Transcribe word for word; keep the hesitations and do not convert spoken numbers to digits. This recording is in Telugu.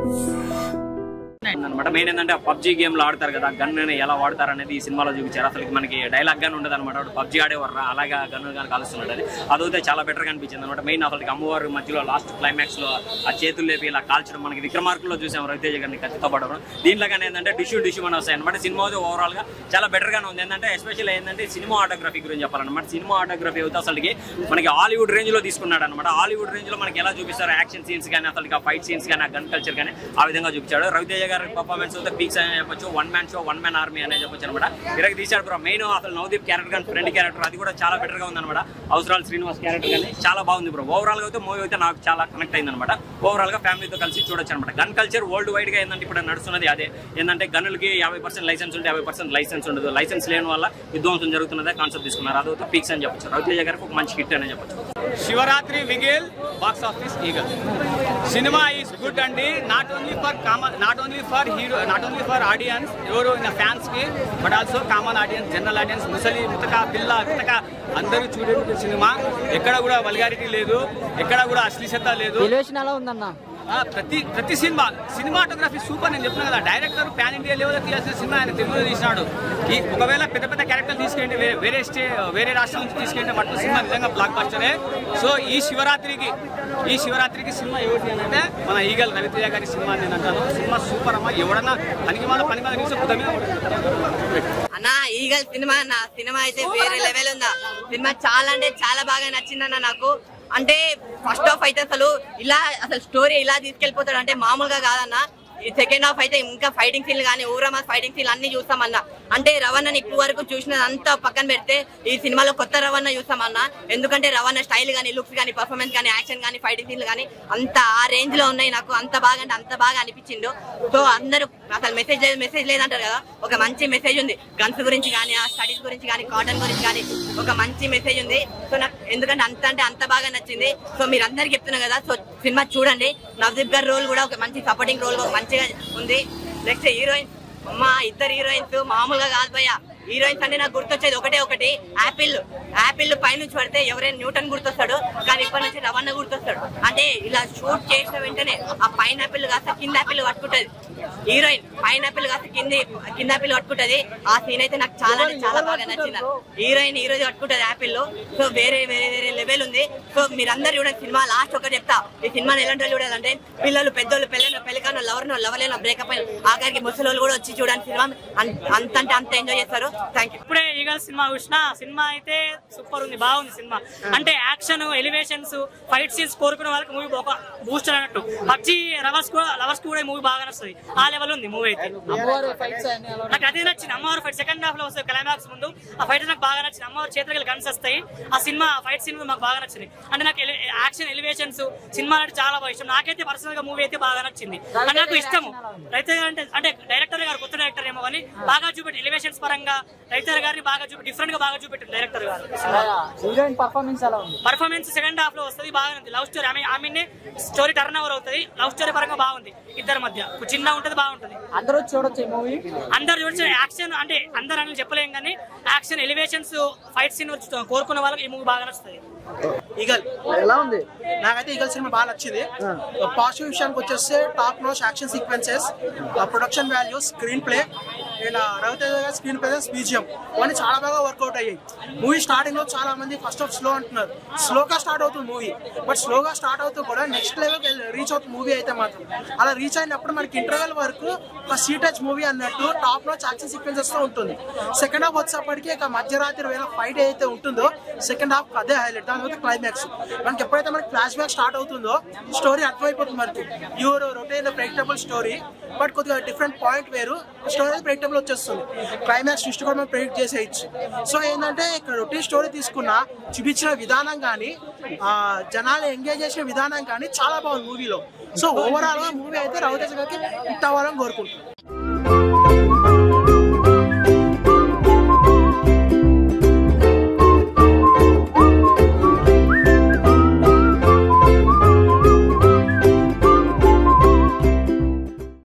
అనమాట మెయిన్ ఏంటంటే పబ్జీ గేమ్ లో ఆడతారు కదా గన్ ఎలా వాడతారు అనేది ఈ సినిమాలో చూపించారు. అసలు మనకి డైలాగ్ గన్ ఉండదు అనమాట. పబ్జీ ఆడేవారు అలాగా గన్ను కానీ కలుస్తున్నాడు. అది అదైతే చాలా బెటర్ గా అనిపించింది అనమాట. మెయిన్ అసలు అమ్మవారు మధ్యలో లాస్ట్ క్లైమాక్స్ లో ఆ చేతులు లేపి ఇలా కాల్చడం మనకి విక్రమార్కుల్లో చూసాం రవితేజ గారిని కత్తితో పడడం. దీంట్లో కానీ ఏంటంటే డిష్యూ డిష్యూ అని వస్తాయి అనమాట. సినిమా అయితే ఓవరాల్ గా చాలా బెటర్ గానే ఉంది. ఏంటంటే ఎస్పెషల్ ఏంటంటే సినిమా ఆటోగ్రఫీ గురించి చెప్పాలన్నమాట. సినిమా ఆటోగ్రఫీ అయితే అసలుకి మనకి హాలీవుడ్ రేంజ్ లో తీసుకున్నాడు అనమాట. హాలీవుడ్ రేంజ్ లో మనకి ఎలా చూపిస్తారు యాక్షన్ సీన్స్ కానీ అసలు ఫైట్ సీన్స్ కానీ గన్ కల్చర్ కానీ ఆ విధంగా చూపించాడు. రవితేజ గారి పర్ఫార్మెన్స్ అయితే పీక్స్ అని చెప్పొచ్చు. One man show one man army అనే చెప్పొచ్చు అనమాట. ఇరగ తీశాడు బ్రో. మెయిన్ అసలు నవదీప్ క్యారెక్టర్ కానీ ఫ్రెండ్ క్యారెక్టర్ అది కూడా చాలా బెటర్ గా ఉంది అనమాట. అవసరాలు శ్రీనివాస్ క్యారెక్టర్ కానీ చాలా బాగుంది బ్రో. ఓవరాల్ గా అయితే మూవీ అయితే నాకు చాలా కనెక్ట్ అయింది అనమాట. ఓవరాల్ గా ఫ్యామిలీతో కలిసి చూడొచ్చు అనమాట. గన్ కల్చర్ వరల్డ్ వైడ్ గా ఏంటంటే ఇప్పుడు నడుస్తున్నది అదే. ఏంటంటే గన్నులకి యాభై పర్సెంట్ లైసెన్స్ ఉంటే యాభై పర్సెంట్ లైసెన్స్ ఉండదు. లైసెన్స్ లేని వల్ల విధ్వంసం జరుగుతున్నదే కాన్సెప్ట్ తీసుకున్నారు. అదైతే పీక్స్ అని చెప్పొచ్చు. రవితేజ గారికి ఒక మంచి హిట్ అని చెప్పొచ్చు. శివరాత్రి విగిల్ box office eagle cinema is good అండి. Not only for common not only for hero not only for audiences ఎవరు ఫ్యాన్స్ కి but also common audiences general audiences ముసలి ముతక పిల్ల పితక అందరూ చూడే సినిమా. ఎక్కడ కూడా వల్గారిటీ లేదు, ఎక్కడ కూడా అశ్లీలత లేదు. ప్రతి ప్రతి సినిమా సినిమాటోగ్రఫీ సూపర్. నేను చెప్పిన కదా డైరెక్టర్ ప్యాన్ ఇండియా లెవెల్లో తీయాల్సిన సినిమా ఆయన తెలుగులో తీసినాడు. ఈ ఒకవేళ పెద్ద పెద్ద క్యారెక్టర్ తీసుకెళ్తే వేరే వేరే స్టే వేరే రాష్ట్రం నుంచి తీసుకెళ్తే మట్టు సినిమా నిజంగా బ్లాక్ బస్టరే. సో ఈ శివరాత్రికి ఈ శివరాత్రికి సినిమా ఎవరి అంటే మన ఈగల్ రవితేజ గారి సినిమా నేను అంటాను. సినిమా సూపర్ అమ్మా. ఎవడన్నా పనికి వాళ్ళ పని మీద నిమిషం బుద్ధ మీద అన్న ఈగల్ సినిమా అన్న సినిమా అయితే వేరే లెవెల్ ఉందా. సినిమా చాలా అంటే చాలా బాగా నచ్చిందన్న నాకు. అంటే ఫస్ట్ హాఫ్ అయితే అసలు ఇలా అసలు స్టోరీ ఇలా తీసుకెళ్లిపోతాడు అంటే మామూలుగా కాదన్న. ఈ సెకండ్ హాఫ్ అయితే ఇంకా ఫైటింగ్ సీన్ కానీ ఊరమా ఫైటింగ్ సీన్ అన్ని చూస్తామన్నా. అంటే రవణని ఇప్పుడు వరకు చూసినది అంతా పక్కన పెడితే ఈ సినిమాలో కొత్త రవణ చూస్తామన్నా. ఎందుకంటే రవణ స్టైల్ కానీ లుక్స్ కానీ పర్ఫార్మెన్స్ కానీ యాక్షన్ కానీ ఫైటింగ్ సీన్లు కానీ అంత ఆ రేంజ్ లో ఉన్నాయి. నాకు అంత బాగా అంటే అంత బాగా అనిపించిండు. సో అందరూ అసలు మెసేజ్ లేదు మెసేజ్ లేదంటారు కదా, ఒక మంచి మెసేజ్ ఉంది. గన్స్ గురించి కానీ ఆ స్టడీస్ గురించి కానీ కాటన్ గురించి కానీ ఒక మంచి మెసేజ్ ఉంది. సో నాకు ఎందుకంటే అంత అంటే అంత బాగా నచ్చింది. సో మీరు అందరికి చెప్తున్నా కదా, సో సినిమా చూడండి. నవదీప్ గారి రోల్ కూడా ఒక మంచి సపోర్టింగ్ రోల్ మంచిగా ఉంది. నెక్స్ట్ హీరోయిన్స్ అమ్మా ఇద్దరు హీరోయిన్స్ మామూలుగా కాదు భయ్య. హీరోయిన్స్ అంటే నాకు గుర్తొచ్చేది ఒకటే ఒకటి యాపిల్. యాపిల్ పైనుంచి పడితే ఎవరైనా న్యూటన్ గుర్తొస్తాడు, కానీ ఇప్పటి నుంచి రవణ గుర్తొస్తాడు. అంటే ఇలా షూట్ చేసిన వెంటనే ఆ పైన యాపిల్ కాస్త కింద యాపిల్ పట్టుకుంటది. హీరోయిన్ పైన యాపిల్ కాస్త కింది కింద యాపిల్ పట్టుకుంటది. ఆ సీన్ అయితే నాకు చాలా చాలా బాగా నచ్చింది. హీరోయిన్ హీరోయిన్ పట్టుకుంటది యాపిల్ లో. సో వేరే వేరే వేరే లెవెల్ ఉంది. సో మీరందరూ చూడండి సినిమా. లాస్ట్ ఒకటి చెప్తా, ఈ సినిమాని ఎలాంటి చూడాలంటే పిల్లలు పెద్దోళ్ళు పెళ్ళను పెళ్ళికాను లవర్ను లవలేను బ్రేకప్ అయిన ఆఖరికి ముసలి కూడా వచ్చి చూడండి సినిమా. అంత అంటే అంత ఎంజాయ్ చేస్తారు. ఇప్పుడే ఈగల్ సినిమా చూసిన సినిమా అయితే సూపర్ ఉంది, బాగుంది సినిమా. అంటే యాక్షన్ ఎలివేషన్స్ ఫైట్ సీన్స్ కోరుకునే వాళ్ళకి మూవీ ఒక బూస్టర్ అన్నట్టు. పబ్జీ లవర్స్ కూడా లవర్స్ కూడా మూవీ బాగా నచ్చుతుంది. ఆ లెవెల్ ఉంది మూవీ అయితే. నాకు అదే నచ్చింది. అమ్మవారు ఫైట్ సెకండ్ హాఫ్ లో వస్తుంది క్లైమాక్స్ ముందు. ఆ ఫైట్ నాకు బాగా నచ్చింది. అమ్మవారు చేతులకి గన్స్ వస్తాయి. ఆ సినిమా ఫైట్ సీన్ మాకు బాగా నచ్చింది. అంటే నాకు యాక్షన్ ఎలివేషన్స్ సినిమా అంటే చాలా బాగా ఇష్టం. నాకైతే పర్సనల్ గా మూవీ అయితే బాగా నచ్చింది. నాకు ఇష్టము రైతు అంటే అంటే డైరెక్టర్ గారు కొత్త డైరెక్టర్ ఏమో కానీ బాగా చూపెట్టి ఎలివేషన్స్ పరంగా రైతర్ గారిని బాగా చూపి డిఫరెంట్ గా బాగా చూపెట్టారు డైరెక్టర్ గారు. పర్ఫార్మెన్స్ సెకండ్ హాఫ్ లో వస్తుంది బాగా ఉంది. లవ్ స్టోరీ ఆమె ఆమె స్టోరీ టర్న్ ఓవర్ అవుతుంది. లవ్ స్టోరీ పరంగా బాగుంది. ఇద్దరి మధ్య చిన్న ఉంటది బాగుంటది. అందరూ చూడొచ్చు మూవీ. అందరు చూడొచ్చు. యాక్షన్ అంటే అందరు అని చెప్పలేం కానీ యాక్షన్ ఎలివేషన్స్ ఫైట్ సీన్ కోరుకున్న వాళ్ళకి ఈ మూవీ బాగా నచ్చుతుంది. ఈగల్ ఎలా ఉంది? నాకైతే ఈగల్ సినిమా బాగా నచ్చింది. పాజిటివ్ విషయానికి వచ్చేస్తే top notch action sequences, production values, screen play and Ravi Teja గారి స్క్రీన్ ప్లే బీజిఎం ఇవన్నీ చాలా బాగా వర్కౌట్ అయ్యాయి. మూవీ స్టార్టింగ్ లో చాలా మంది ఫస్ట్ ఆఫ్ స్లో అంటున్నారు. స్లోగా స్టార్ట్ అవుతుంది మూవీ, బట్ స్లోగా స్టార్ట్ అవుతూ కూడా నెక్స్ట్ లెవెల్కి రీచ్ అవుతుంది మూవీ అయితే మాత్రం. అలా రీచ్ అయినప్పుడు మనకి ఇంటర్వెల్ వరకు ఒక సీ టచ్ మూవీ అన్నట్టు టాప్ నోచ్ యాక్షన్ సీక్వెన్సెస్ తో ఉంటుంది. సెకండ్ హాఫ్ వచ్చేప్పటికీ ఇక మధ్యరాత్రి వేళ ఫైట్ అయితే ఉంటుందో సెకండ్ హాఫ్ అదే హైలైట్. దాని క్లైమాక్స్ మనకి ఎప్పుడైతే మనకి ఫ్లాష్ బ్యాక్ స్టార్ట్ అవుతుందో స్టోరీ అర్థమైపోతుంది మనకి. యూరో రొటైన్ ప్రెడిక్టబుల్ స్టోరీ, బట్ కొద్దిగా డిఫరెంట్ పాయింట్ వేరు. స్టోరీ ప్రెడిక్టబుల్ వచ్చేస్తుంది. క్లైమాక్స్ ట్విస్ట్ కూడా మనం ప్రెడిక్ట్ చేసేయచ్చు. సో ఏంటంటే ఇక్కడ రొటీన్ స్టోరీ తీసుకున్నా చూపించిన విధానం కానీ జనాలు ఎంగేజ్ చేసిన విధానం కానీ చాలా బాగుంది మూవీలో. సో ఓవరాల్ గా మూవీ అయితే రవితేజ గారికి హిట్ అవ్వాలని కోరుకుంటున్నాను.